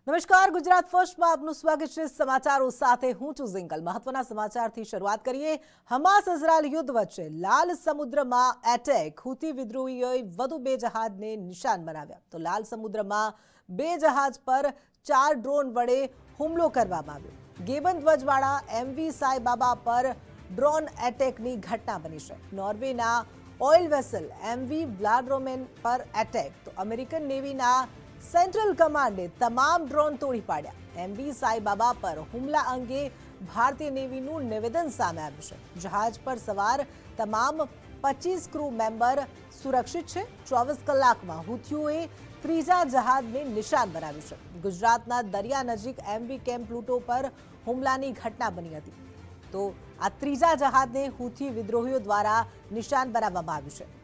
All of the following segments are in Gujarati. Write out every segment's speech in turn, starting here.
નમસ્કાર, ગુજરાત ફર્સ્ટમાં આપનું સ્વાગત છે। સમાચારો સાથે હું છું ઝિંકલ। મહત્વના સમાચારથી શરૂઆત કરીએ। હમાસ ઇઝરાયલ યુદ્ધ વચ્ચે લાલ સમુદ્રમાં એટેક। હુતી વિદ્રોહીઓએ વધુ 2 જહાજને નિશાન બનાવ્યા। તો લાલ સમુદ્રમાં 2 જહાજ પર 4 ડ્રોન વડે હુમલો કરવામાં આવ્યો। ગેબન ધ્વજવાળા એમવી સાઈબાબા પર ડ્રોન એટેકની ઘટના બની છે। નોર્વેના ઓઇલ વેસલ એમવી વ્લાડરોમેન પર એટેક। તો અમેરિકન નેવીના સેન્ટ્રલ કમાન્ડે તમામ ડ્રોન તોડી પાડ્યા। એમવી સાઈબાબા પર હુમલા અંગે ભારતીય નેવીનું નિવેદન સામે આવ્યું છે। જહાજ પર સવાર તમામ 25 ક્રૂ મેમ્બર સુરક્ષિત છે। 24 કલાકમાં હુથીઓએ ત્રીજા જહાજને નિશાન બનાવ્યું છે। ગુજરાતના દરિયા નજીક એમવી કેમ્પ પ્લુટો પર હુમલાની ઘટના બની હતી। તો આ ત્રીજા જહાજને હુથી વિદ્રોહીઓ દ્વારા નિશાન બનાવવામાં આવ્યું છે।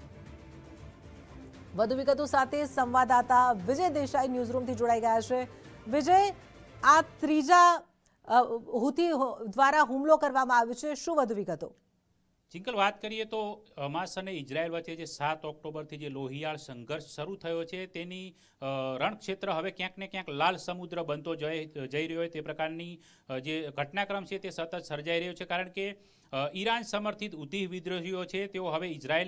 વધુ વિગતો સાથે સંવાદદાતા વિજય દેસાઈ ન્યૂઝરૂમથી જોડાઈ ગયા છે। વિજય, આ ત્રીજા હુતી દ્વારા હુમલો કરવામાં આવ્યો છે, શું વધુ વિગતો? જિંકલ, વાત કરીએ તો હમાસ અને ઇઝરાયલ વચ્ચે જે 7 ઓક્ટોબરથી જે લોહિયાળ સંઘર્ષ શરૂ થયો છે તેની રણક્ષેત્ર હવે ક્યાંક ને ક્યાંક લાલ સમુદ્ર બનતો જઈ રહ્યો હોય તે પ્રકારની જે ઘટનાક્રમ છે તે સતત સર્જાઈ રહ્યો છે। કારણ કે ઈરાન સમર્થિત હુતી વિદ્રોહીઓ છે તેઓ હવે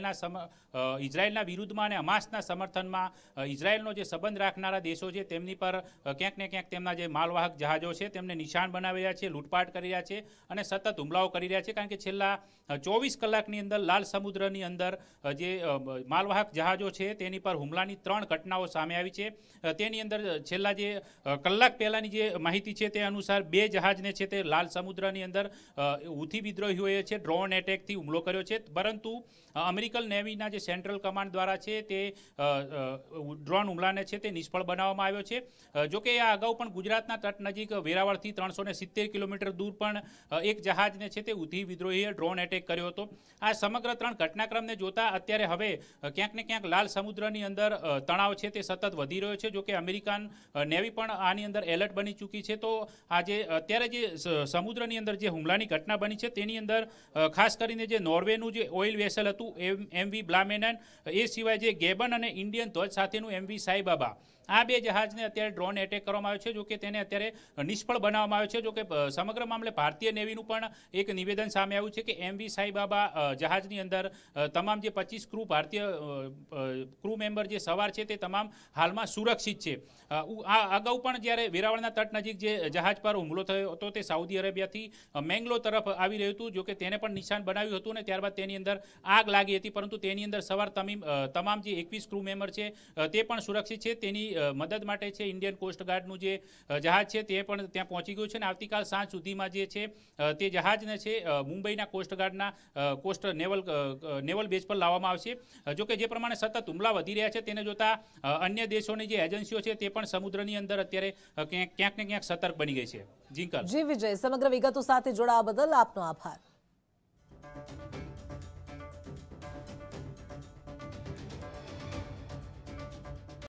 ઇઝરાયલના વિરુદ્ધમાં અને હમાસના સમર્થનમાં ઇઝરાયલનો જે સંબંધ રાખનારા દેશો છે તેમની પર ક્યાંક ને ક્યાંક તેમના જે માલવાહક જહાજો છે તેમને નિશાન બનાવી રહ્યા છે, લૂંટપાટ કરી રહ્યા છે અને સતત હુમલાઓ કરી રહ્યા છે। કારણ કે છેલ્લા 24 કલાકની અંદર લાલ સમુદ્રની અંદર જે માલવાહક જહાજો છે તેની પર હુમલાની 3 ઘટનાઓ સામે આવી છે। તેની અંદર છેલ્લા જે કલાક પહેલાની જે માહિતી છે તે અનુસાર 2 જહાજને છે તે લાલ સમુદ્રની અંદર હુથી વિદ્રોહીઓએ છે ડ્રોન એટેકથી હુમલો કર્યો છે। પરંતુ અમેરિકન નેવીના જે સેન્ટ્રલ કમાન્ડ દ્વારા છે તે ડ્રોન હુમલાને છે તે નિષ્ફળ બનાવવામાં આવ્યો છે। જોકે આ અગાઉ પણ ગુજરાતના તટ નજીક વેરાવળથી 370 કિલોમીટર દૂર પણ એક જહાજને છે તે હુથી વિદ્રોહીએ ડ્રોન એટેક કર્યો હતો। આ સમગ્ર 3 ઘટનાક્રમને જોતા અત્યારે હવે ક્યાંક ને ક્યાંક લાલ સમુદ્રની અંદર તણાવ છે તે સતત વધી રહ્યો છે। જોકે અમેરિકન નેવી પણ આની અંદર એલર્ટ બની ચૂકી છે। તો આજે અત્યારે જે સમુદ્રની અંદર જે હુમલાની ઘટના બની છે તેની અંદર ખાસ કરીને જે નોર્વેનું જે ઓઇલ વેસલ હતું એમવી બ્લામેનન, એ સિવાય જે ગેબન અને ઇન્ડિયન ધ્વજ સાથેનું એમવી સાઈબાબા, આ 2 જહાજને અત્યારે ડ્રોન એટેક કરવામાં આવ્યો છે। જોકે તેને અત્યારે નિષ્ફળ બનાવવામાં આવ્યો છે। જોકે સમગ્ર મામલે ભારતીય નેવીનું પણ એક નિવેદન સામે આવ્યું છે કે એમવી સાઈબાબા જહાજની અંદર તમામ જે 25 ક્રૂ ભારતીય ક્રૂ મેમ્બર જે સવાર છે તે તમામ હાલમાં સુરક્ષિત છે। આ અગાઉ પણ જ્યારે વેરાવળના તટ નજીક જે જહાજ પર હુમલો થયો હતો તે સાઉદી અરેબિયાથી મેંગ્લો તરફ આવી રહ્યું હતું। જોકે તેને પણ નિશાન બનાવ્યું હતું અને ત્યારબાદ તેની અંદર આગ લાગી હતી, પરંતુ તેની અંદર સવાર તમામ જે 21 ક્રૂ મેમ્બર છે તે પણ સુરક્ષિત છે। તેની મદદ માટે છે ઇન્ડિયન કોસ્ટગાર્ડનું જે જહાજ છે તે પણ ત્યાં પહોંચી ગયું છે અને આવતીકાલ સાંજ સુધીમાં જે છે તે જહાજને છે મુંબઈના કોસ્ટગાર્ડના નેવલ બેઝ પર લાવવામાં આવશે। જોકે જે પ્રમાણે સતત હુમલા વધી રહ્યા છે તેને જોતા અન્ય દેશોની જે એજન્સીઓ છે તે પણ સમુદ્રની અંદર અત્યારે ક્યાંક ને ક્યાંક સતર્ક બની ગઈ છે। જી વિજય, સમગ્ર વિગતો સાથે જોડાવા બદલ આપનો આભાર।